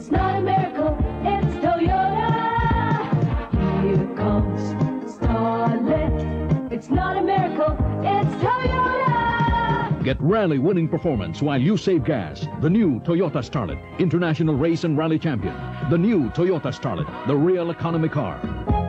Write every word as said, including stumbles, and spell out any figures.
It's not a miracle, it's Toyota. Here comes Starlet. It's not a miracle, it's Toyota. Get rally-winning performance while you save gas. The new Toyota Starlet, international race and rally champion. The new Toyota Starlet, the real economy car.